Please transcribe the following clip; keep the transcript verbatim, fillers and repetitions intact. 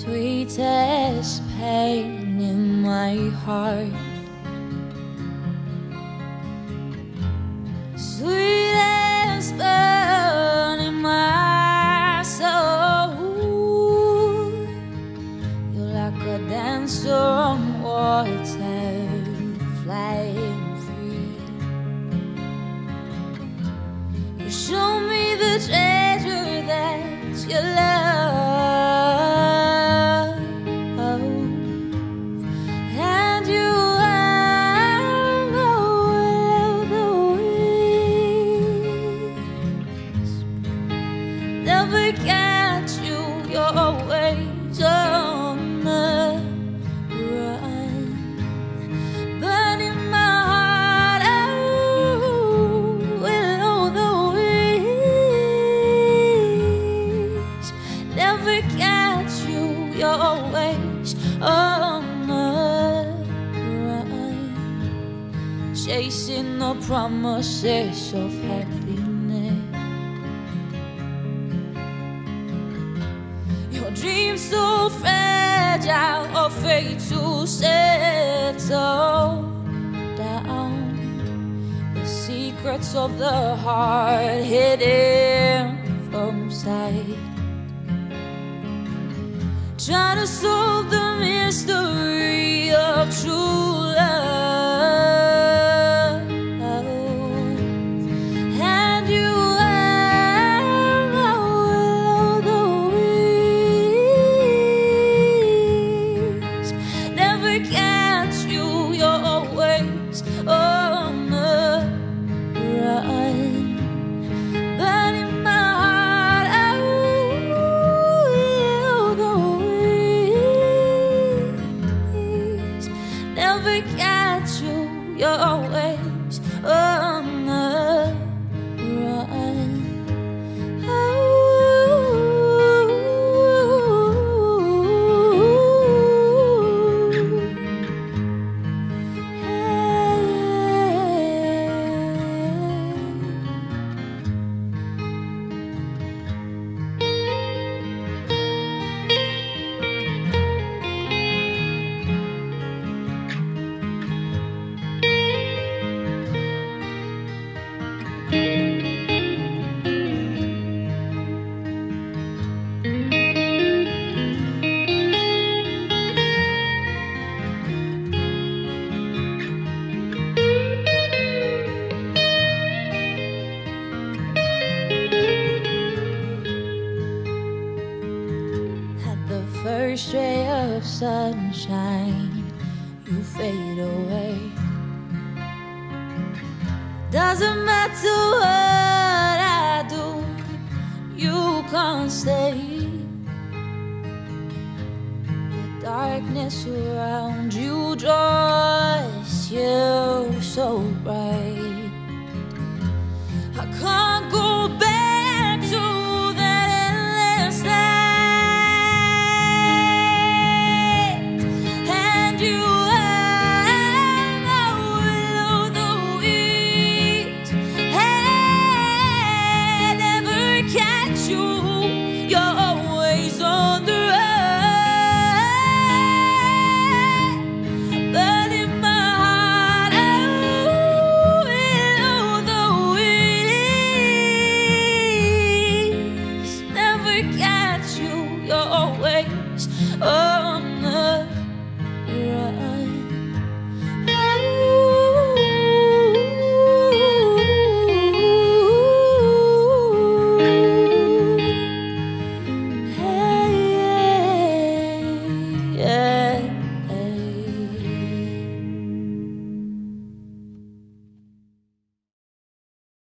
sweetest pain in my heart, sweetest burn in my soul. You're like a dancer on water, flying free. You show me the treasure that you love. Chasing the promises of happiness, your dreams so fragile, or fate to settle down. The secrets of the heart hidden from sight, trying to solve the mystery of true love. Sunshine, you fade away. Doesn't matter what I do, you can't stay. The darkness around you draws you so bright.